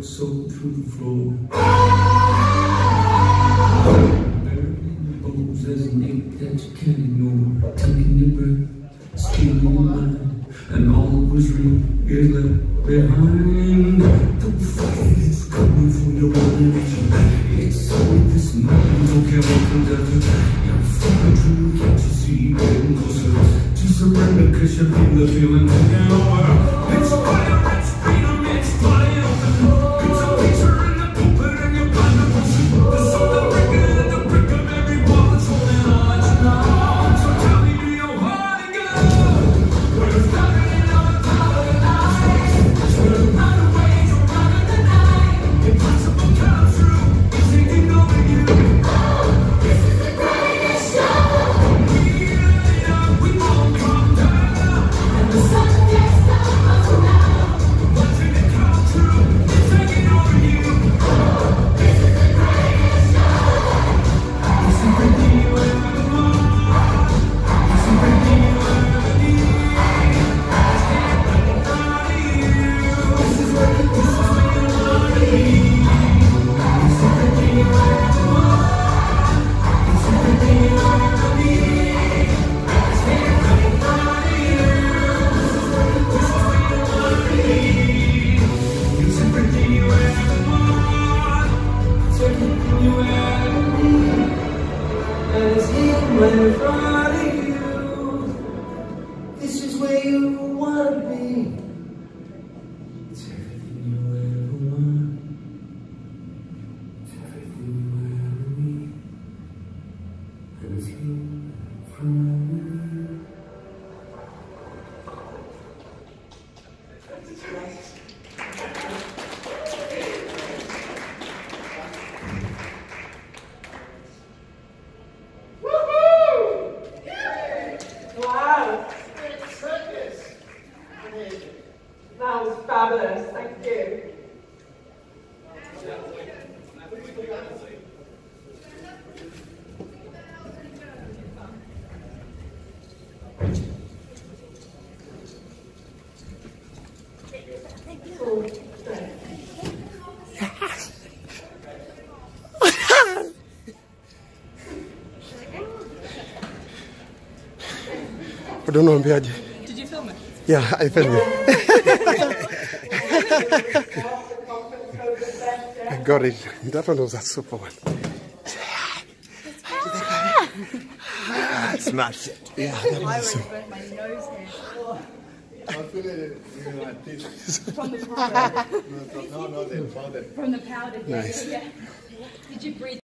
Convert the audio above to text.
soaked through the floor. Buried in the bones, there's an ache that you can't ignore. Taking your breath, stealing your mind, and all that was real is left behind. Don't fight, it's coming from your imagination. It's only this moment, don't care what comes after. You're fucking true, can't you see? Getting closer to surrender, cause you feel the feeling taking over. It's fire, it's freedom, it's flying open. It's a picture in the pulpit and you're blind to motion. There's something breaking at the brick of every wall that's holding on you now. So tell me, do you wanna go? We're starting on top of the night. We're running away, you're running the night. Impossible come true, it's taking over you. This is the greatest show. We light it up, we won't come down. And the sun gets down us now. Watching it come true, it's taking over you. This is the greatest show. It's everything you ever want. It's everything you ever need. It's everything out of you. This is what you want to be. It's everything you ever want. It's everything you ever need. It's everything out of you. This is what you want to be. It's everything you ever want. It's everything you ever need. And it's here right in front of you. This is where you want to be. It's everything you ever want. It's everything you ever need. And it's here in front of you. Wow, that was fabulous, thank you. Unaambiaje? Did you film it? Yeah, I filmed it. I got it. That one was a super one. Smash it. Yeah, that was awesome. burnt my nose here. Nice. From the powder. Nice. Yeah. Did you breathe?